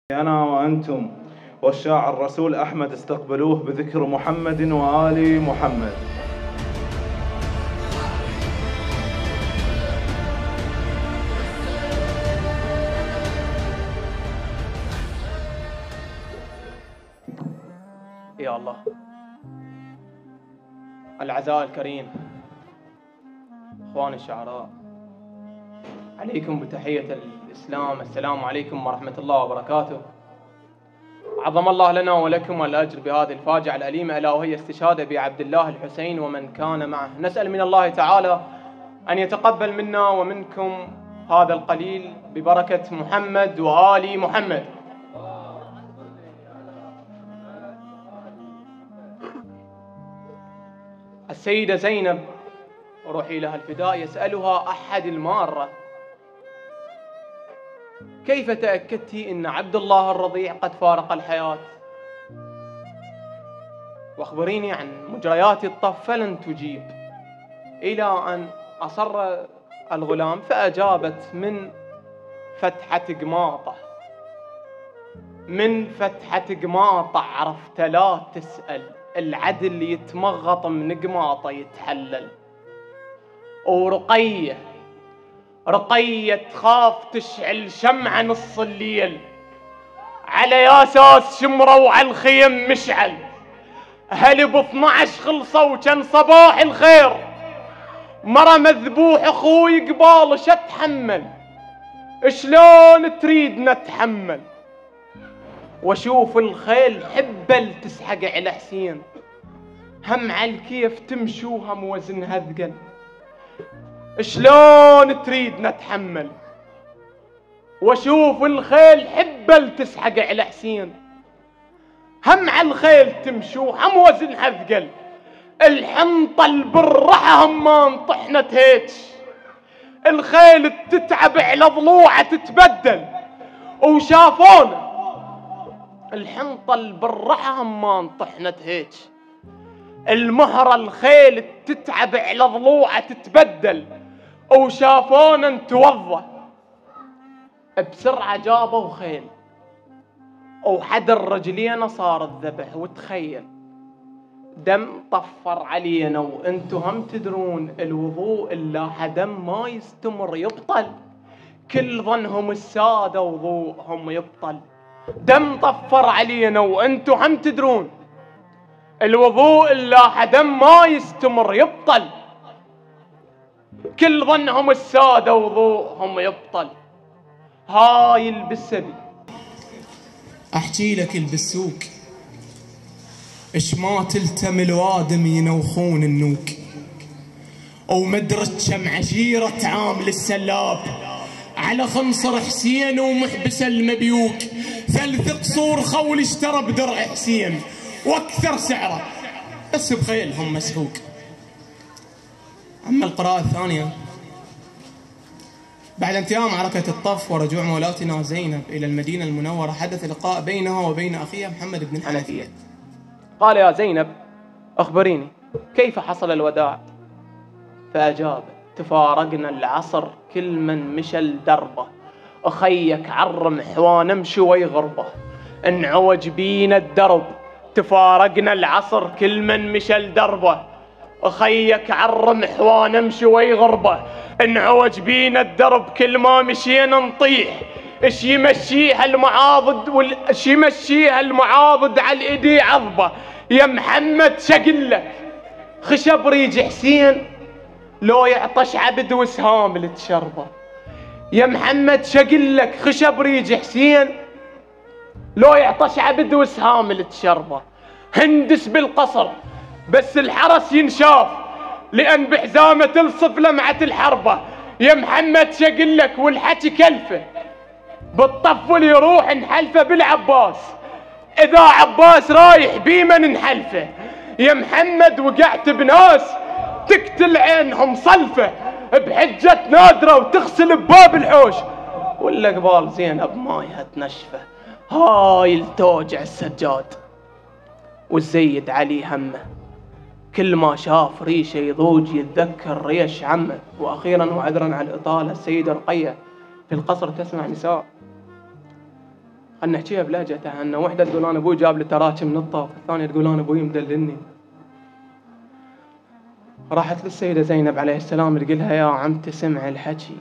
أنا وأنتم والشاعر الرسول أحمد استقبلوه بذكر محمد وآل محمد. يا الله. العزاء الكريم، اخواني الشعراء، عليكم بتحية الإسلام، السلام عليكم ورحمة الله وبركاته. عظم الله لنا ولكم الأجر بهذه الفاجعة الأليمة، ألا وهي استشهاد بعبد الله الحسين ومن كان معه. نسأل من الله تعالى أن يتقبل منا ومنكم هذا القليل ببركة محمد وآل محمد. السيدة زينب روحي لها الفداء يسألها أحد المارة: كيف تأكدت أن عبد الله الرضيع قد فارق الحياة؟ واخبريني عن مجريات الطف. فلن تجيب إلى أن أصر الغلام فأجابت: من فتحة قماطة، من فتحة قماطة عرفت لا تسأل، العدل يتمغط من قماطة يتحلل. ورقية تخاف تشعل شمعة نص الليل، على ياساس شمروا على الخيم مشعل، هل ب 12 خلصوا وكان صباح الخير، مرة مذبوح اخوي قبالش اتحمل، شلون تريد نتحمل؟ واشوف الخيل حبل تسحق على حسين، هم على الكيف تمشوها موزنها ثقل، شلون تريد نتحمل؟ واشوف الخيل حبل تسحق على حسين، هم على الخيل تمشوها موزنها ثقل، الحنطة البرحة همان طحنت هيك، الخيل تتعب على ضلوعها تتبدل، وشافونا الحنطة البرحة همان طحنت هيك، المهرة الخيل تتعب على ضلوعها تتبدل، وشافونا نتوضى بسرعة جابوا خيل وحد الرجلين صار الذبح. وتخيل دم طفر علينا، وانتو هم تدرون الوضوء اللي دم ما يستمر يبطل، كل ظنهم السادة وضوءهم يبطل. دم طفر علينا وانتو هم تدرون الوضوء اللي دم ما يستمر يبطل، كل ظنهم السادة وضوءهم يبطل. هاي البسبي احكي لك البسوك اش ما تلتم الوادم ينوخون النوك، ومدرت كم عشيرة عامل السلاب على خنصر حسين ومحبس المبيوك، 3 قصور خول اشترى بدرع حسين واكثر سعره بس بخيلهم مسحوق. اما القراءة الثانية: بعد انتهاء معركة الطف ورجوع مولاتنا زينب إلى المدينة المنورة، حدث لقاء بينها وبين أخيها محمد بن الحنفية. قال: يا زينب أخبريني كيف حصل الوداع؟ فأجابت: تفارقنا العصر كل من مشى لدربه، أخيك عرم حوان امشي ويغربه، انعوج بينا الدرب، تفارقنا العصر كل من مشى لدربه، أخيك عرم حوان امشي ويغربه، انعوج بينا الدرب كل ما مشينا نطيح، اش يمشيها المعاضد على الايدي عضبه. يا محمد شقلك خشب ريج حسين لو يعطش عبد وسهام لتشربه، يا محمد شقلك خشب ريج حسين لو يعطش عبد وسهام لتشربه. هندس بالقصر بس الحرس ينشاف، لأن بحزامة تلصف لمعة الحربة. يا محمد شقلك والحكي كلفه، بالطفل يروح نحلفه بالعباس، إذا عباس رايح بيمن نحلفه. يا محمد وقعت بناس تقتل عينهم صلفه، بحجة نادرة وتغسل بباب الحوش، ولا قبال زينب مايها تنشفه. هاي التوجع السجاد والزيد علي همه، كل ما شاف ريشه يضوج يتذكر ريش عمه. واخيرا وعذرا على الاطاله السيده رقيه في القصر تسمع نساء خلنا نحكيها بلهجتها. ان وحده تقول انا ابوي جاب لي تراكم من الطاف، الثانيه تقول انا ابوي مدللني. راحت للسيده زينب عليه السلام تقول لها يا عمتي سمع الحكي،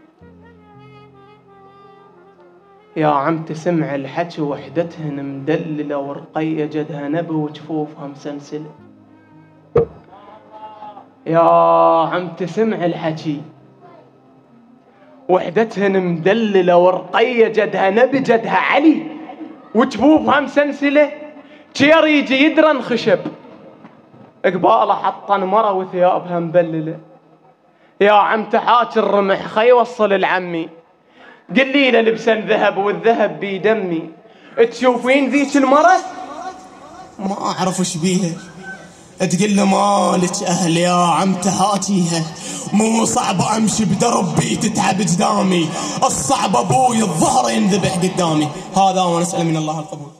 يا عمتي سمع الحكي، وحدتهن مدلله ورقيه جدها نبي وجفوفها مسلسله. يا عمتي سمع الحكي، وحدتهن مدلله ورقيه جدها نبي جدها علي وجفوفها مسلسله. جير يجي يدرن خشب قباله حطن مره وثيابها مبلله. يا عمتي حاكي الرمح خي وصل العمي، قلي له لبسن ذهب والذهب بيدمي. تشوفين ذيك المرة؟ ما اعرف ايش بيها. تقول له مالك اهل يا عمتي حاكيها، مو صعب امشي بدربي تتعب قدامي، الصعب ابوي الظهر ينذبح قدامي. هذا ونسأل من الله القبول.